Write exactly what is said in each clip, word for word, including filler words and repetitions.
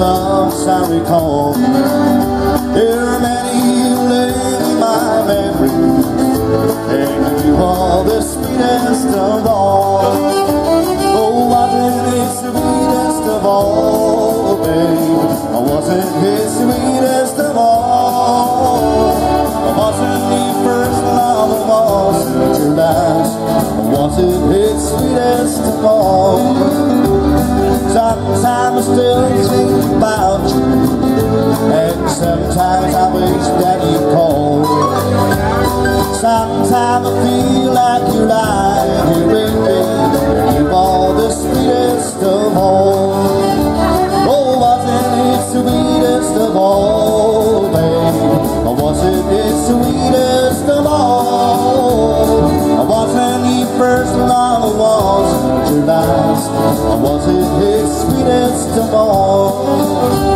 loves I recall. There are many who live in my memory, and you are the sweetest of all. Oh, wasn't it sweetest of all, babe? Wasn't it sweetest of all? Wasn't the first love, wasn't your last? Wasn't it sweetest of all? Sometimes I still think about you, and sometimes I wish that you'd call. Sometimes I feel like you're lying here with me, and you are the sweetest of all. Oh, wasn't it sweetest of all, babe? Wasn't it sweetest of all? Wasn't the first love, wasn't your last? Wasn't it sweetest of all?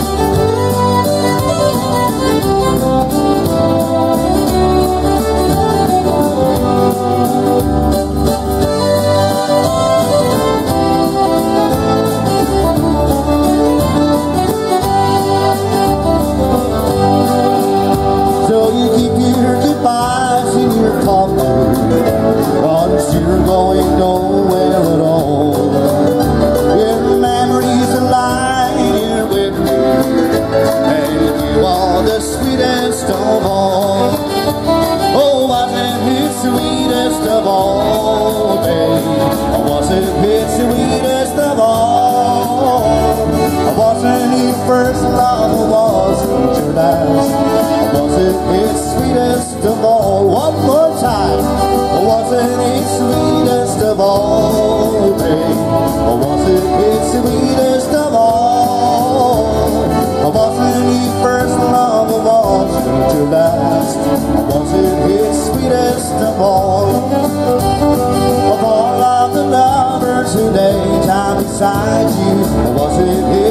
Once you're going nowhere at all, your memories are lying here with me, and you are the sweetest of all. Oh, wasn't it sweetest of all, babe? Wasn't it sweetest of all? Wasn't it first love, wasn't your last? Wasn't it sweetest of all? One more time. Wasn't it sweetest of all, babe? Wasn't it sweetest of all? Wasn't it first love, wasn't your last? Wasn't it sweetest of all? Of all of the lovers who lay down beside you, wasn't it